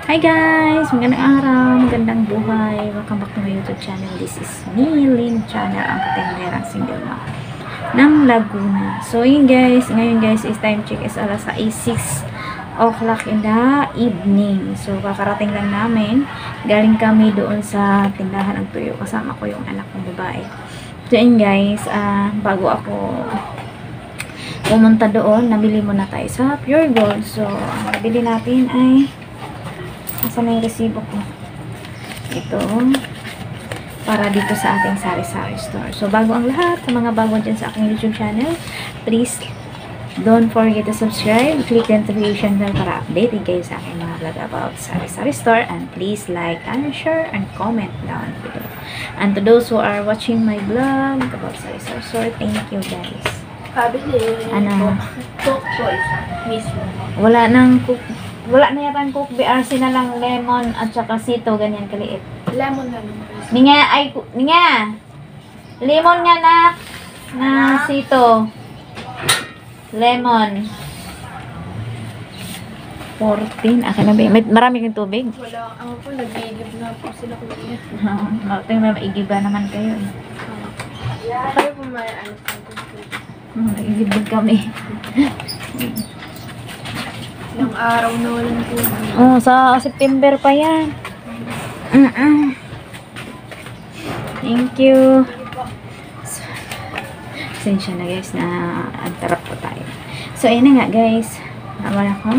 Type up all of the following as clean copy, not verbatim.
Hi guys! Magandang araw, magandang buhay. Welcome back to my YouTube channel. This is me, Lynn Channel, ang katenderang single mom ng Laguna. So yun guys, ngayon guys is time check is alas 6 o'clock in the evening. So kakarating lang namin. Galing kami doon sa tindahan ng tuyo. Kasama ko yung anak kong babae. So yun guys, bago ako pumunta doon, nabili muna tayo sa Pure Gold. So ang nabili natin ay asan na yung resibo ko? Ito. Para dito sa ating sari-sari store. So, bago ang lahat, sa mga bago dyan sa aking YouTube channel, please don't forget to subscribe. Click the notification bell para updated kayo sa aking mga vlog about sari-sari store. And please like and share and comment down below. And to those who are watching my vlog about sari-sari store, thank you guys. Ano? Coke choice. Mismo. Wala na yata ang Coke BRC na lang lemon at saka sito, ganyan kaliit. Lemon na lang. Ninga! Lemon nga na sito. Lemon. 14. Akin na ba? Marami kang tubig? Wala. Ako po, nag-iigib na po sila kuya. Tingnan may maigiba naman kayo. Kayo po may ano po. Naigib din kami. Ilang araw na walang tubig. Oh, sa September pa yan. Thank you. Sensya na guys na antarap po tayo. So, ayun na nga guys. Wala ko.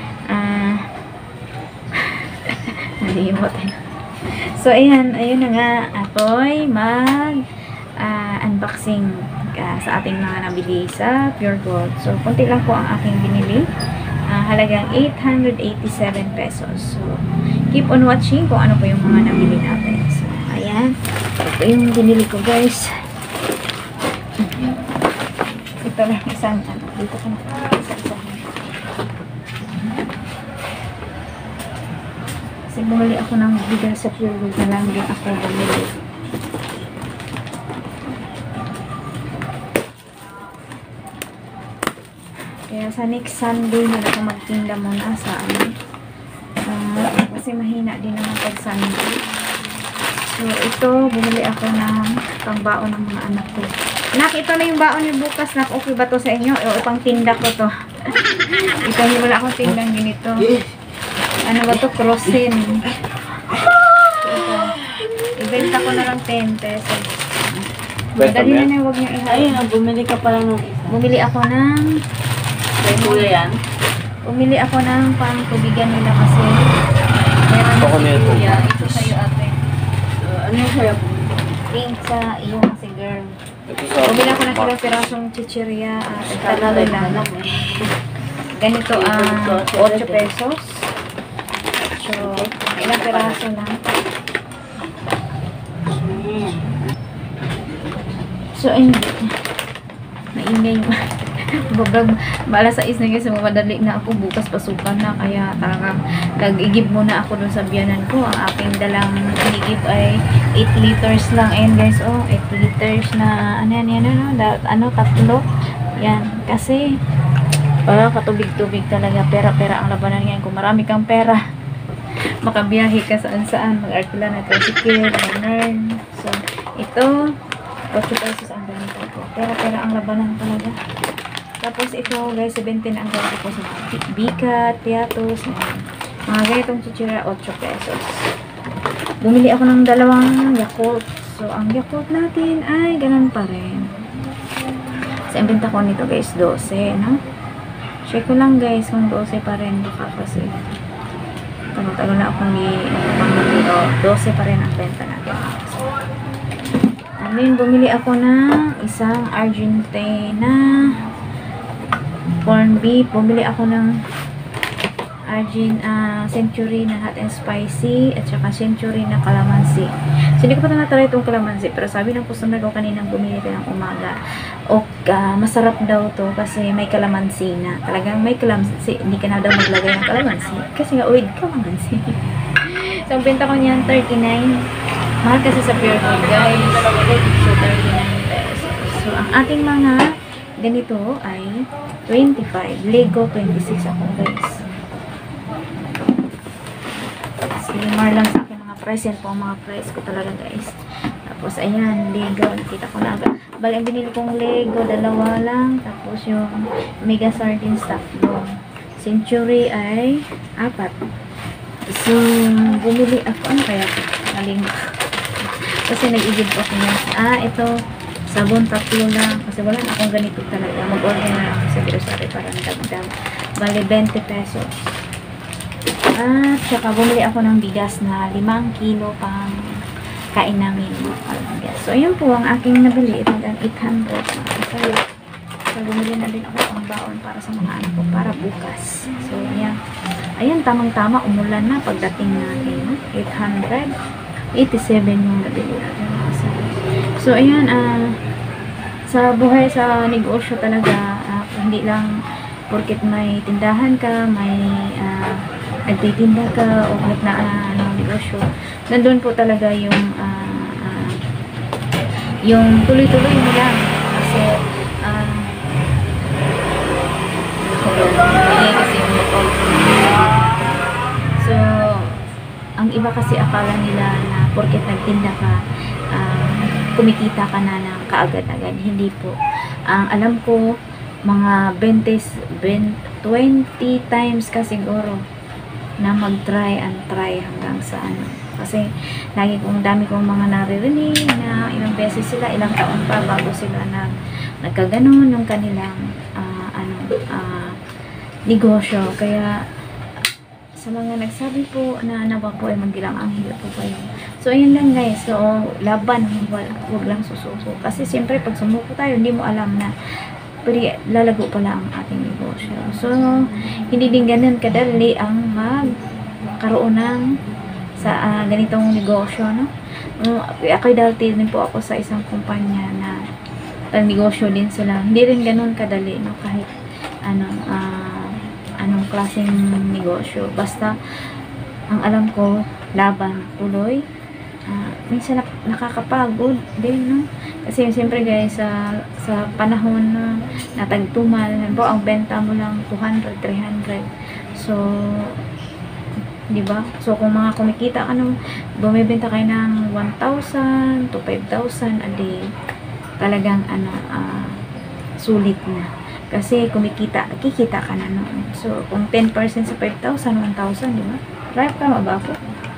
Nalimot. So, ayun na nga. Ako'y unboxing sa ating mga nabili sa Pure Gold. So, kunti lang po ang aking binili. Halagang 887 pesos. So, keep on watching kung ano po yung mga nabili natin. So, ayan. Ito yung binili ko, guys. Ito lang isang, dito ko na isa-isa. Kasi bumili ako ng bigas sa Pure Gold na lang din ako bumili. Kaya sa next Sunday na ako magtinda muna sa kasi mahina din naman pag Sunday. So ito, bumili ako ng pangbaon ng mga anak ko. Anak, ito na yung baon niyo bukas. Nak, okay ba to sa inyo? O pang tinda ko to. Ito, wala akong tindang ganito. Ano ba to? Crossin. Ito. Ibenta ko na lang 10 pesos. Madali na huwag niyo Ayun, bumili ka pala ng isa. Bumili ako ng Kuya yan? Bumili ako ng pang-tubigan nila kasi meron Ako si nito. kuya. Ito sa'yo ate. Ano yung kaya po? Pink sa iyo kasi girl. Bumili ako ng ilang pirasong chichirya at tatalo lang. Ganito ang 8 pesos. So, ilang piraso lang. So, ayun. Naingay mo. Balas sa is na guys, madali na ako bukas pasukan na, kaya talagang nag-igib muna ako dun sa biyanan ko. Ang aking dalang inigib ay 8 liters lang. Ayan guys, oh, 8 liters na tatlo. Yan, kasi para katubig-tubig talaga, pera-pera ang labanan ngayon. Kung marami kang pera, makabiyahe ka saan-saan, mag-arkila na tricycle, mag-nerd. So, ito 8 pesos ang ganito ko. Pera-pera ang labanan talaga. Tapos ito guys, 17 ang ganito ko sa mga bikat, tiatos, mga ganitong chichira, 8 pesos. Bumili ako ng dalawang Yakult. So, ang Yakult natin ay ganun pa rin. Sa benta ko nito guys, 12, no? Check ko lang guys kung 12 pa rin. Baka kasi tagal na akong 12 pa rin ang benta natin. And then, bumili ako ng isang Argentina corn beef. Bumili ako ng century na hot and spicy at saka century na calamansi. So, hindi ko pa ito natry itong calamansi, pero sabi ng customer ko kaninang bumili ko ng umaga. O, masarap daw to kasi may calamansi na. Talagang may calamansi. Hindi ka na daw maglagay ng calamansi kasi nga with calamansi. So, ang benta ko niyan 39. Mahal kasi sa Pure Gold guys. So, 39 pesos. So, ang ating mga ganito ay 25. Lego 26 ako guys. disclaimer lang sa akin mga price. Yan po ang mga price ko talaga guys. Tapos ayan, Lego. Nakita ko na. Bali, ang binili kong Lego, dalawa lang. Tapos yung Mega Sardines tatlo. Century ay 4. So, bumili ako. Ano kaya ito? Naling kasi nag-igib ko ako niya. Ito. Sabon tatlo lang. Kasi wala na akong ganito talaga. Mag-order na ako sa grocery para nagdagdag. Bali, 20 pesos. At saka bumili ako ng bigas na 5 kilo pang kain namin. So, yun po ang aking nabili. Ito ang 800. So, bumili na din ako pang baon para sa mga anak ko para bukas. So, ayan. Ayan, tamang-tama. Umulan na pagdating natin. 887 yung nabili natin. So, ayan. Sa buhay sa negosyo talaga, hindi lang porket may tindahan ka, may nagtitinda ka o kahit na negosyo, nandun po talaga yung tuloy-tuloy mo lang kasi so ang iba kasi akala nila na porket nagtinda ka kumikita ka na ng kaagad-agad. Hindi po. Ang alam ko mga 20 times ka siguro na mag-try and try hanggang sa ano. Kasi lagi dami kong mga naririnig na ilang beses sila, ilang taon pa bago sila nagkaganon ng kanilang negosyo. Kaya sa mga nagsabi po na nawa po ay magdilang anghel po kayo. So ayun lang guys. So laban, huwag lang susuko. Kasi siyempre pag sumuko tayo, hindi mo alam na pero lalago pala ang ating negosyo. So, hindi din ganun kadali ang magkaroon ng sa ganitong negosyo, no? Ako dati din po ako sa isang kumpanya na negosyo din sila. Hindi rin ganun kadali, no? Kahit anong klaseng negosyo. Basta, ang alam ko, laban, tuloy. Minsan nakakapagod din, no? Kasi siyempre guys, sa panahon na tagtumal, ang benta mo lang 200, 300. So, di ba? So, kung mga kumikita ka bumibenta kayo ng 1,000 to 5,000 a day, talagang sulit na. Kasi kikita ka na noon. So, kung 10% sa 5,000, 1,000, di ba? Drive ka, mabako.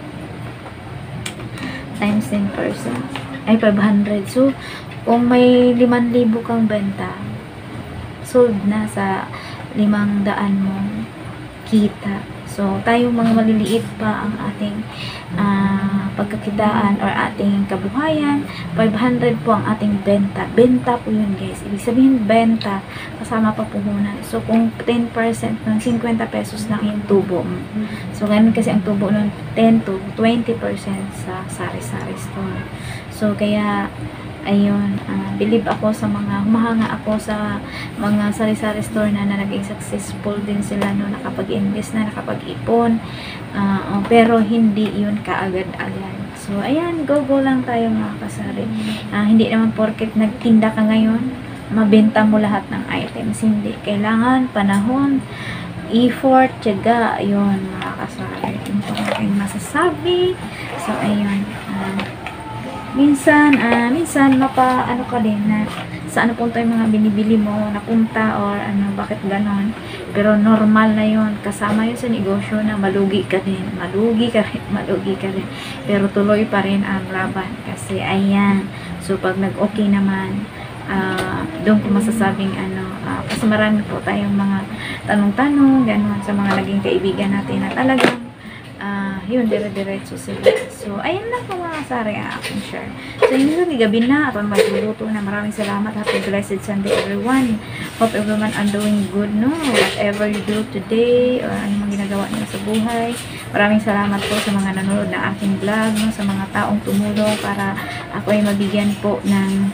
Times 10%. Ay, 500. So, kung may 5,000 kang benta, sold na sa 500 mo kita. So, tayong mga maliliit pa ang ating pagkakitaan or ating kabuhayan, 500 po ang ating benta. Benta po yun guys. Ibig sabihin, benta, kasama pa puhunan. So, kung 10% ng 50 pesos lang yung tubo mo. So, ganun kasi ang tubo nun, 10 to 20% sa sari-sari store. So, kaya, ayun, believe ako sa mga, humahanga ako sa mga sari-sari store na naging successful din sila, no, nakapag-invest na, nakapag-ipon, pero hindi yun kaagad-agad. So, ayan, go lang tayo mga kasari. Hindi naman porket nagtinda ka ngayon, mabenta mo lahat ng items. Hindi. Kailangan, panahon, effort, tiyaga, ayun, mga kasari. Ito ang aking masasabi. So, ayun, minsan ano ka din na sa ano punta yung mga binibili mo, napunta or bakit ganon. Pero normal na yun. Kasama yun sa negosyo na malugi ka rin. Malugi ka rin. Pero tuloy pa rin ang laban. Kasi ayan. So, pag nag-okay naman, doon ko masasabing kasi marami po tayong mga tanong-tanong, ganon, sa mga naging kaibigan natin na talagang yun, dire-diretso sila. So, ayun lang po mga kasari ang aking share. So, yun lang, gabi na at magluluto na. Maraming salamat. Happy blessed Sunday everyone. Hope everyone are doing good, no? Whatever you do today or ano mga ginagawa niyo sa buhay. Maraming salamat po sa mga nanonood ng aking vlog, no? Sa mga taong tumulong para ako ay mabigyan po ng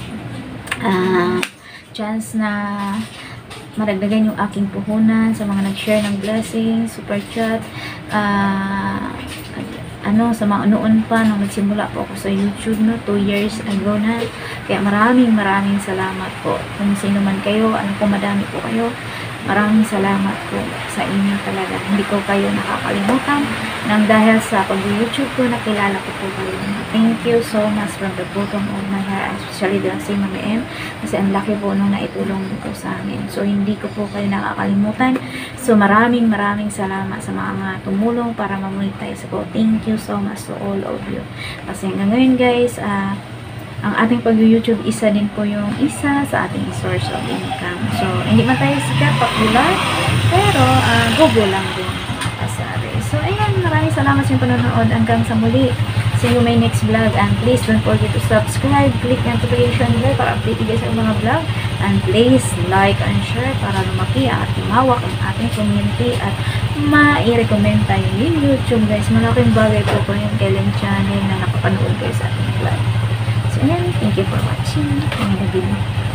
chance na maragdagan yung aking puhunan, sa mga nag-share ng blessing, super chat, sa mga noon pa nung nagsimula po ako sa YouTube, no, 2 years ago na. Kaya maraming salamat po kung sino man kayo, kung madami po kayo, Maraming salamat po sa inyo talaga. Hindi ko kayo nakakalimutan nang dahil sa pag-YouTube ko, nakilala ko po kayo. Thank you so much from the bottom of my heart, especially dahil si Mami M, kasi ang laki po nung naitulong po sa amin. So, hindi ko po kayo nakakalimutan. So, maraming salamat sa mga tumulong para ma-monetize ko. Thank you so much to all of you. Kasi hanggang ngayon guys, ang ating pag-YouTube, isa din po yung isa sa ating source of income. So, hindi man tayo sikat, popular, pero Google lang din. Kasari. So, ayan, maraming salamat sa panonood. Hanggang sa muli. See you my next vlog. And please don't forget to subscribe, click notification bell para update kayo sa mga vlog. And please like and share para lumaki at lumawak ang ating community at ma-recommend tayo yung YouTube guys. Malaking bagay po po yung Kellen channel na nakapanood kayo sa ating vlog. So, ayan. Thank you for watching. Ang gabi.